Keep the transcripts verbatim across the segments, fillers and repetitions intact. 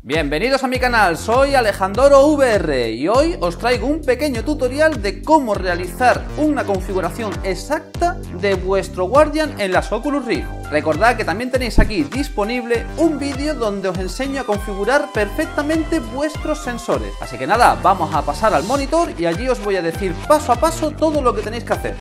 Bienvenidos a mi canal, soy Alejandro V R y hoy os traigo un pequeño tutorial de cómo realizar una configuración exacta de vuestro Guardian en las Oculus Rift. Recordad que también tenéis aquí disponible un vídeo donde os enseño a configurar perfectamente vuestros sensores. Así que nada, vamos a pasar al monitor y allí os voy a decir paso a paso todo lo que tenéis que hacer.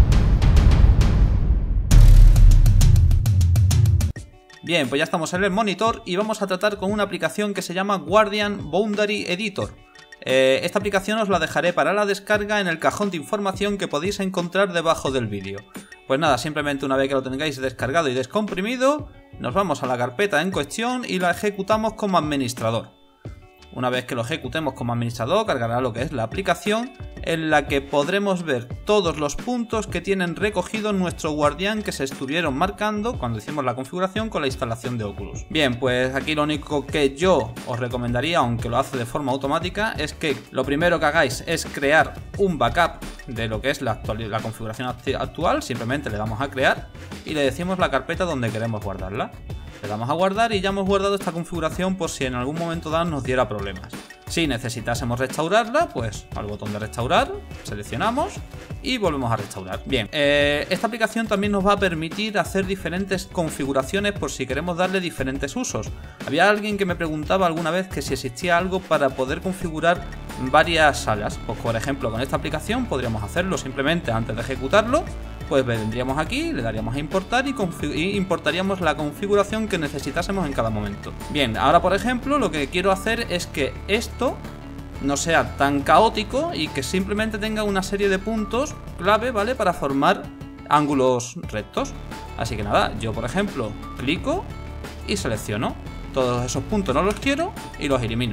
Bien, pues ya estamos en el monitor y vamos a tratar con una aplicación que se llama Guardian Boundary Editor. Eh, esta aplicación os la dejaré para la descarga en el cajón de información que podéis encontrar debajo del vídeo. Pues nada, simplemente una vez que lo tengáis descargado y descomprimido, nos vamos a la carpeta en cuestión y la ejecutamos como administrador. Una vez que lo ejecutemos como administrador, cargará lo que es la aplicación, en la que podremos ver todos los puntos que tienen recogido nuestro Guardian que se estuvieron marcando cuando hicimos la configuración con la instalación de Oculus. Bien, pues aquí lo único que yo os recomendaría, aunque lo hace de forma automática, es que lo primero que hagáis es crear un backup de lo que es la, actual, la configuración actual. Simplemente le damos a crear y le decimos la carpeta donde queremos guardarla. Le damos a guardar y ya hemos guardado esta configuración por si en algún momento dado nos diera problemas. Si necesitásemos restaurarla, pues al botón de restaurar, seleccionamos y volvemos a restaurar. Bien, eh, esta aplicación también nos va a permitir hacer diferentes configuraciones por si queremos darle diferentes usos. Había alguien que me preguntaba alguna vez que si existía algo para poder configurar varias salas. Pues por ejemplo con esta aplicación podríamos hacerlo simplemente antes de ejecutarlo. Pues vendríamos aquí, le daríamos a importar y, y importaríamos la configuración que necesitásemos en cada momento. Bien, ahora por ejemplo lo que quiero hacer es que esto no sea tan caótico y que simplemente tenga una serie de puntos clave, ¿vale? Para formar ángulos rectos. Así que nada, yo por ejemplo clico y selecciono. Todos esos puntos no los quiero y los elimino.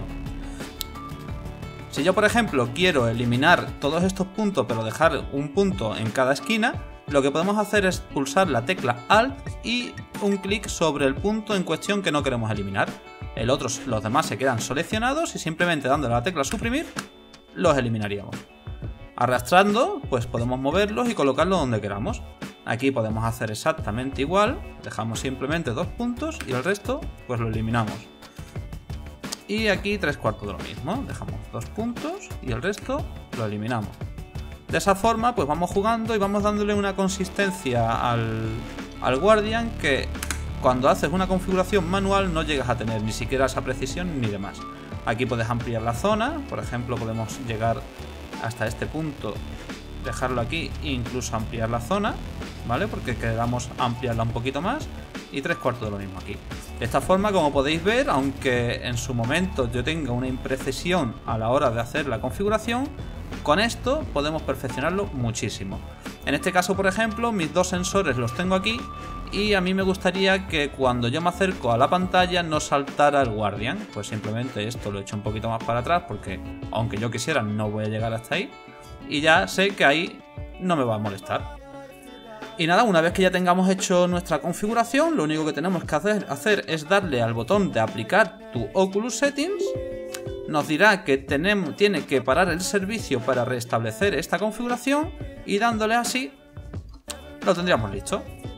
Si yo por ejemplo quiero eliminar todos estos puntos pero dejar un punto en cada esquina, lo que podemos hacer es pulsar la tecla Alt y un clic sobre el punto en cuestión que no queremos eliminar. El otro, los demás se quedan seleccionados y simplemente dándole a la tecla suprimir los eliminaríamos. Arrastrando pues podemos moverlos y colocarlos donde queramos. Aquí podemos hacer exactamente igual, dejamos simplemente dos puntos y el resto pues lo eliminamos. Y aquí tres cuartos de lo mismo, dejamos dos puntos y el resto lo eliminamos. De esa forma pues vamos jugando y vamos dándole una consistencia al, al Guardian que cuando haces una configuración manual no llegas a tener ni siquiera esa precisión ni demás. Aquí puedes ampliar la zona, por ejemplo podemos llegar hasta este punto, dejarlo aquí e incluso ampliar la zona, ¿vale? Porque queramos ampliarla un poquito más y tres cuartos de lo mismo aquí. De esta forma, como podéis ver, aunque en su momento yo tenga una imprecisión a la hora de hacer la configuración, con esto podemos perfeccionarlo muchísimo. En este caso, por ejemplo, mis dos sensores los tengo aquí y a mí me gustaría que cuando yo me acerco a la pantalla no saltara el Guardian. Pues simplemente esto lo he hecho un poquito más para atrás porque aunque yo quisiera no voy a llegar hasta ahí y ya sé que ahí no me va a molestar. Y nada, una vez que ya tengamos hecho nuestra configuración, lo único que tenemos que hacer, hacer es darle al botón de aplicar tu Oculus Settings. Nos dirá que tenemos, tiene que parar el servicio para restablecer esta configuración y dándole así lo tendríamos listo.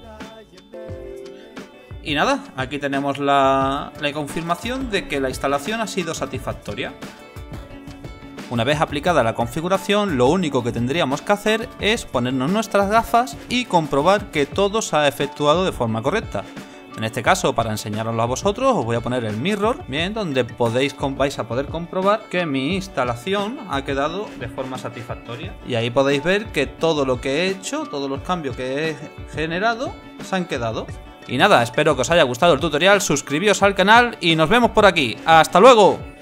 Y nada, aquí tenemos la, la confirmación de que la instalación ha sido satisfactoria. Una vez aplicada la configuración, lo único que tendríamos que hacer es ponernos nuestras gafas y comprobar que todo se ha efectuado de forma correcta. En este caso, para enseñaroslo a vosotros, os voy a poner el mirror, bien, donde podéis, vais a poder comprobar que mi instalación ha quedado de forma satisfactoria. Y ahí podéis ver que todo lo que he hecho, todos los cambios que he generado, se han quedado. Y nada, espero que os haya gustado el tutorial, suscribíos al canal y nos vemos por aquí. ¡Hasta luego!